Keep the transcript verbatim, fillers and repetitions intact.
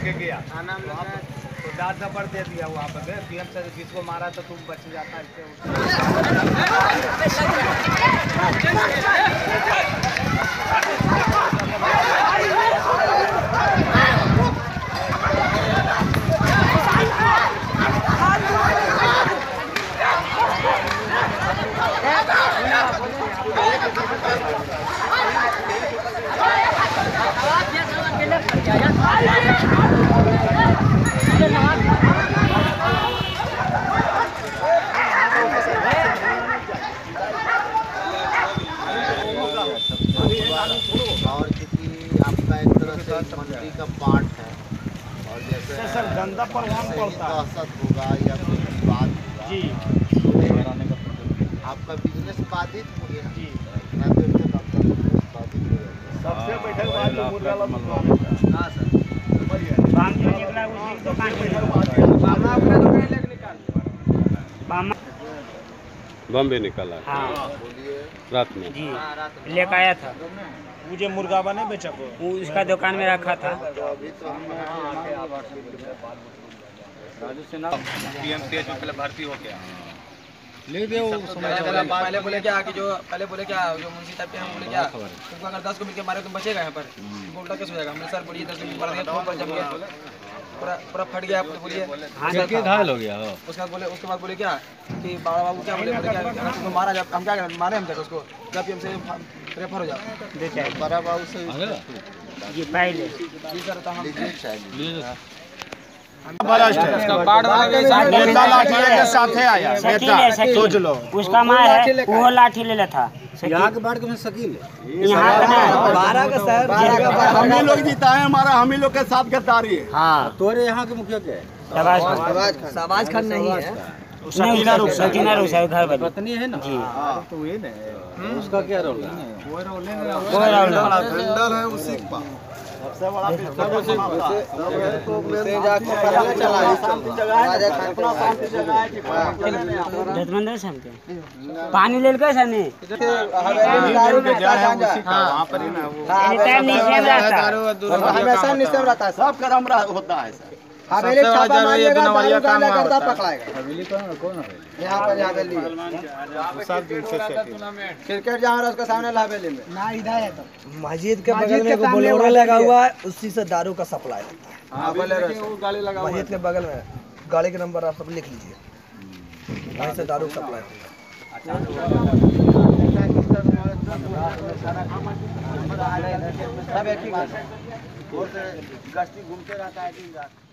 लेके गया तो डांट थप्पड़ दे दिया वहाँ पे पीएम से जिसको मारा तो तुम बच जाता और क्योंकि आपका एक तरह से मंडी का पार्ट है और जैसे सर गंदा प्रभाव पड़ता है असर होगा या कोई बात होगा जी आपका बिजनेस बाधित हो गया जी ना देर तक आपका बिजनेस बाधित हो जाएगा। सबसे बैठक बात तो मुर्गा वाला हाँ सर बाम जो निकला उसी दुकान पे बाबा अपने दुकान लेके निकाल बाम बम भी निकाला हाँ बोलिए रात में। जी लेकर आया था मुझे मुर्गा बने बेचा को वो उसका दुकान में रखा था। अभी तो हम राजू सिन्हा पीएमसीएच में पहले भर्ती हो गया ले दे वो पहले बोले क्या कि जो पहले बोले क्या जो मुंशी साहब के हम बोले क्या तुमको अगर दस को मिलके मारे तुम बचेगा यहाँ पर उल्टा कैसे हो जाएगा। हमने सर बोलिए दस मिनट मार दिया तो पर जम गया पूरा पूरा फट गया बोलिए के घायल हो गया हो। उसके बाद बोले उसके बाद बोले क्या कि बाबा बाबू क्या बोले बोले क्या अगर तुमको मारा जाए हम क्या करें मारे हम जाकर उसको जब हमसे रेफर हो जाए बड़ा बाबू से जी पहले जी सर तो हम नेता लाठी के साथे आया नेता सोच लो उसका मार है वो लाठी ले लेता यहाँ के बाढ़ में शकील यहाँ का ना बारह का सर हम ही लोग जीता है हमारा हम ही लोग के साथ गद्दारी है। हाँ तोरे यहाँ के मुखिया क्या है? शहबाज खान नहीं है सकीना रुक सकीना रुक साहब घर बनी पत्नी है ना जी तो ये ना उसका क्या रोल है? कोई रोल नहीं। टेंडर है उसी के पास सबसे बड़ा जजमंदर साहब के पानी ले के सर ने वहाँ पर ही ना वो टाइम नहीं सेम रहता हमेशा निश्चय रहता है सब कर्म होता है सर। हवेली छापा मारिएगा दारू गांजा करता पकड़ाएगा हवेली कौन कौन है? यहाँ पर हवेली क्रिकेट जहाँ है उसके सामने हवेली में ना इधर है तो मस्जिद के बगल में एगो बोलेरो लगा हुआ है उसी से दारू का सप्लाई होता है। हाँ बोलेरो गाड़ी लगा हुआ मस्जिद के बगल में गाड़ी के नंबर आप सब लिख लीजिए वहीं से दारू सप्लाई होता है। सब एक ही गश्ती घूमते रहता है दिन रात।